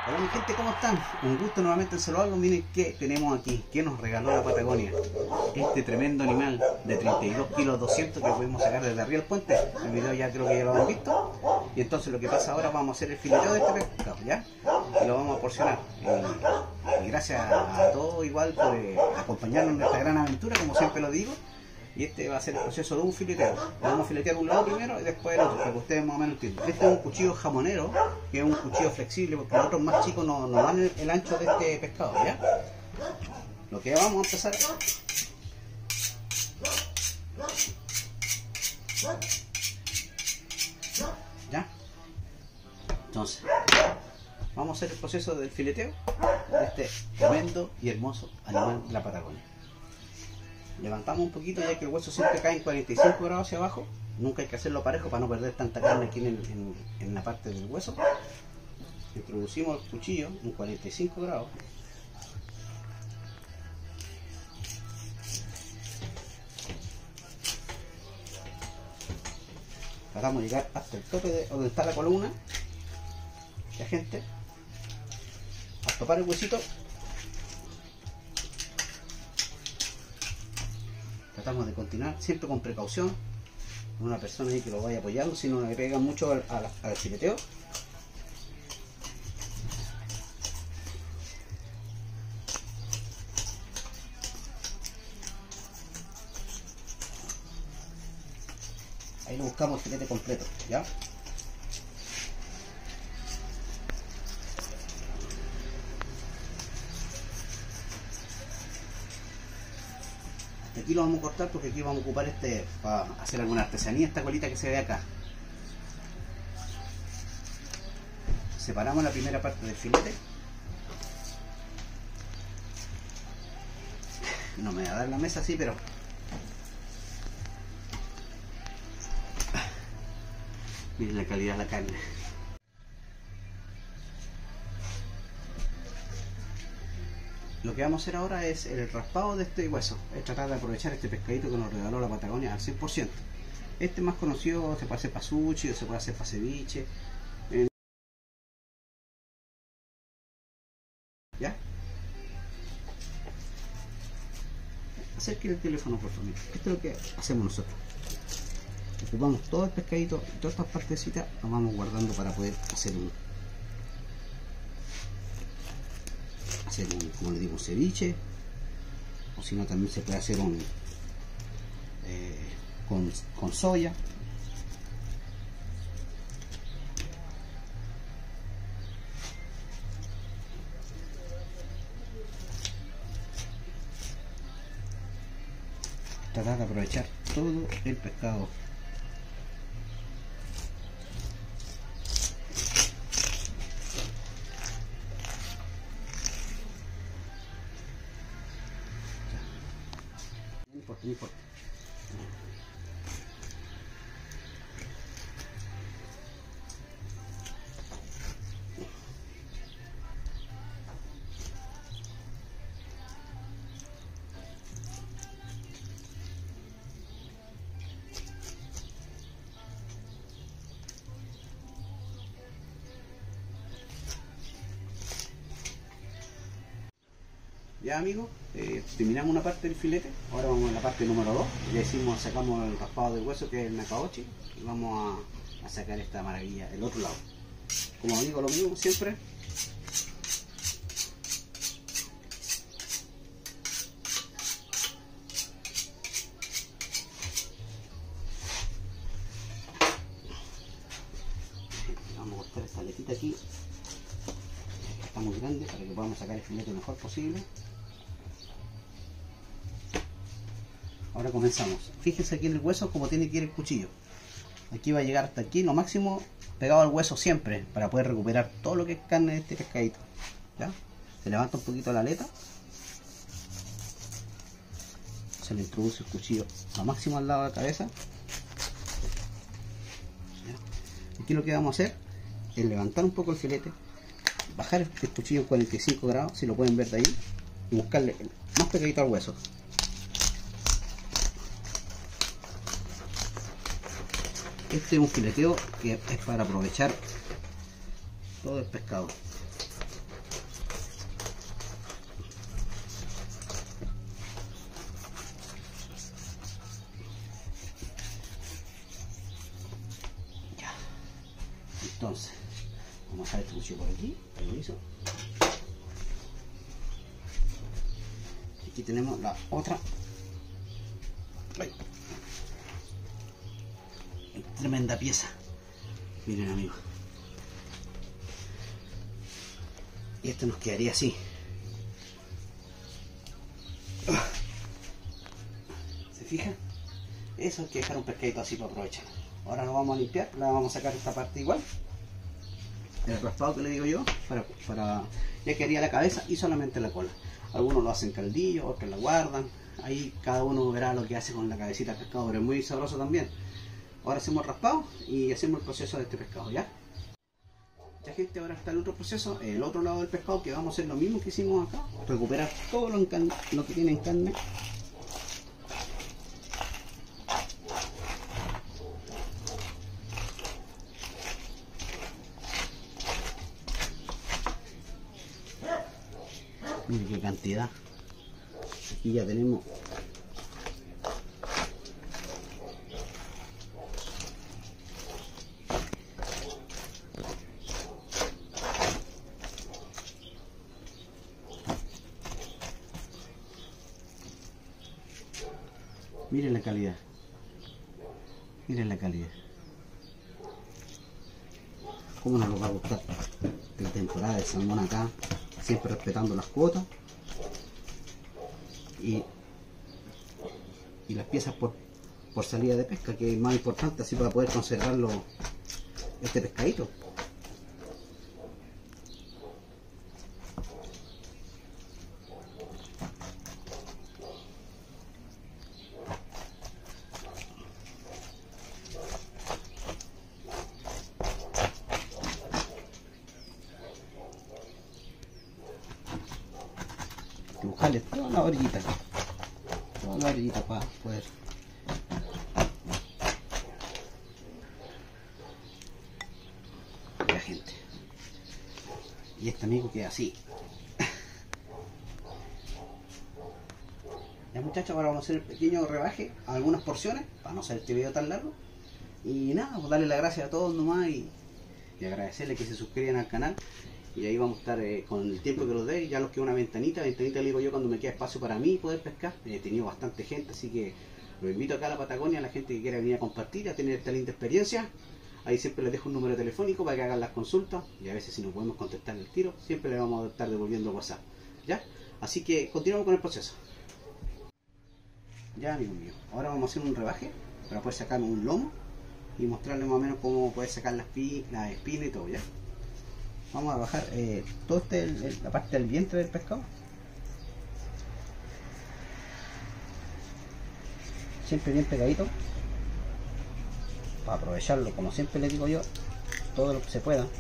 Hola mi gente, ¿cómo están? Un gusto nuevamente en saludarlos. Miren qué tenemos aquí, que nos regaló la Patagonia. Este tremendo animal de 32 kilos 200 que pudimos sacar desde arriba del puente. El video ya creo que ya lo han visto. Y entonces lo que pasa ahora, vamos a hacer el fileteo de este pescado, ¿ya? Y lo vamos a porcionar. Y gracias a todos igual por acompañarnos en esta gran aventura, como siempre lo digo. Y este va a ser el proceso de un fileteo. Vamos a filetear un lado primero y después el otro, para que ustedes más o menos entiendan. Este es un cuchillo jamonero, que es un cuchillo flexible, porque los otros más chicos no dan el ancho de este pescado, ¿ya? Lo que vamos a empezar... ¿Ya? Entonces, vamos a hacer el proceso del fileteo de este tremendo y hermoso animal de la Patagonia. Levantamos un poquito, ya que el hueso siempre cae en 45 grados hacia abajo. Nunca hay que hacerlo parejo para no perder tanta carne aquí en la parte del hueso. Introducimos el cuchillo en 45 grados. Tratamos de llegar hasta el tope de donde está la columna. Ya, gente, a topar el huesito. Tratamos de continuar siempre con precaución, con una persona ahí que lo vaya apoyando, si no le pega mucho al fileteo. Ahí lo buscamos el filete completo, ¿ya? Aquí lo vamos a cortar porque aquí vamos a ocupar para hacer alguna artesanía, esta colita que se ve acá. Separamos la primera parte del filete. No me va a dar la mesa así, pero... miren la calidad de la carne. Lo que vamos a hacer ahora es el raspado de este hueso, es tratar de aprovechar este pescadito que nos regaló la Patagonia al 100%. Este más conocido se puede hacer para sushi o se puede hacer para ceviche. ¿Ya? Acerque el teléfono, por favor. Esto es lo que hacemos nosotros. Ocupamos todo el pescadito, todas estas partecitas, las vamos guardando para poder hacer como les digo, un ceviche, o si no también se puede hacer con soya. Tratar de aprovechar todo el pescado. No importa. Ya, amigos, terminamos una parte del filete. Ahora vamos a la parte número 2. Ya hicimos, sacamos el raspado del hueso, que es el nakaochi, y vamos a sacar esta maravilla del otro lado. Como digo, lo mismo siempre. Vamos a cortar esta aletita aquí, que está muy grande, para que podamos sacar el filete lo mejor posible. Ahora comenzamos. Fíjense aquí en el hueso como tiene que ir el cuchillo. Aquí va a llegar hasta aquí, lo máximo pegado al hueso siempre, para poder recuperar todo lo que es carne de este pescadito. ¿Ya? Se levanta un poquito la aleta. Se le introduce el cuchillo lo máximo al lado de la cabeza. ¿Ya? Aquí lo que vamos a hacer es levantar un poco el filete, bajar el cuchillo en 45 grados, si lo pueden ver de ahí, y buscarle más pegadito al hueso. Este es un fileteo que es para aprovechar todo el pescado. Entonces, vamos a dejar este cuchillo por aquí, permiso. Aquí tenemos la otra. Ay. Tremenda pieza. Miren, amigos. Y esto nos quedaría así. ¿Se fijan? Eso hay que dejar un pescadito así para aprovechar. Ahora lo vamos a limpiar, la vamos a sacar esta parte igual. El raspado que le digo yo, ya quedaría la cabeza y solamente la cola. Algunos lo hacen caldillo, otros la guardan. Ahí cada uno verá lo que hace con la cabecita del pescado, pero es muy sabroso también. Ahora hacemos el raspado y hacemos el proceso de este pescado, ¿ya? Ya, gente, ahora está el otro proceso, el otro lado del pescado, que vamos a hacer lo mismo que hicimos acá. Recuperar todo lo que tiene en carne. Miren qué cantidad. Aquí ya tenemos. Miren la calidad. Miren la calidad. ¿Cómo nos va a gustar la temporada del salmón acá? Siempre respetando las cuotas. Y las piezas por salida de pesca, que es más importante, así para poder conservarlo, este pescadito. Buscarle toda la orillita, para poder. La gente. Y este amigo queda así. Ya, muchachos, ahora vamos a hacer el pequeño rebaje a algunas porciones para no hacer este video tan largo. Y nada, pues darle las gracias a todos nomás y agradecerles que se suscriban al canal. Y ahí vamos a estar con el tiempo que los dé. Ya los que una ventanita le digo yo cuando me queda espacio para mí poder pescar. He tenido bastante gente, así que los invito acá a la Patagonia, a la gente que quiera venir a compartir, a tener esta linda experiencia. Ahí siempre les dejo un número telefónico para que hagan las consultas, y a veces si no podemos contestar el tiro, siempre le vamos a estar devolviendo WhatsApp, ¿ya? Así que continuamos con el proceso. Ya, amigos míos, ahora vamos a hacer un rebaje para poder sacar un lomo y mostrarles más o menos cómo poder sacar las espinas y todo, ¿ya? Vamos a bajar todo la parte del vientre del pescado. Siempre bien pegadito. Para aprovecharlo, como siempre les digo yo, todo lo que se pueda.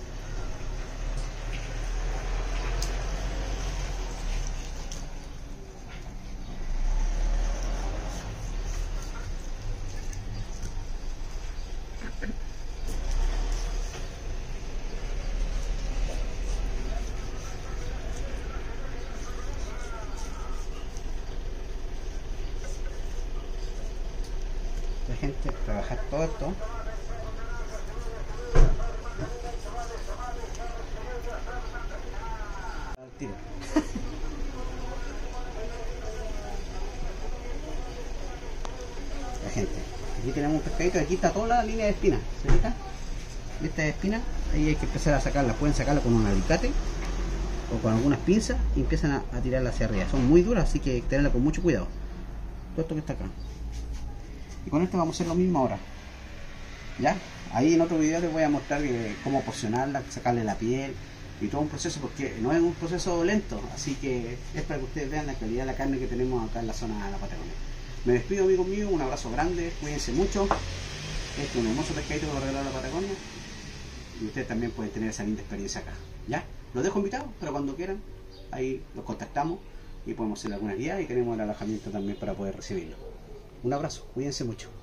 Gente, trabajar todo esto. Al tiro. La gente, aquí tenemos un pescadito, aquí está toda la línea de espinas, ¿se fijan? Esta espina, ahí hay que empezar a sacarla, pueden sacarla con un alicate o con algunas pinzas y empiezan a tirarla hacia arriba. Son muy duras, así que tenerla con mucho cuidado. Todo esto que está acá. Y con esto vamos a hacer lo mismo ahora. ¿Ya? Ahí en otro video les voy a mostrar cómo porcionarla, sacarle la piel y todo un proceso, porque no es un proceso lento, así que es para que ustedes vean la calidad de la carne que tenemos acá en la zona de la Patagonia. Me despido, amigos míos, un abrazo grande, cuídense mucho. Este es un hermoso pescadito que nos regaló la Patagonia y ustedes también pueden tener esa linda experiencia acá. ¿Ya? Los dejo invitados, pero cuando quieran, ahí los contactamos y podemos hacer alguna guía y tenemos el alojamiento también para poder recibirlo. Un abrazo, cuídense mucho.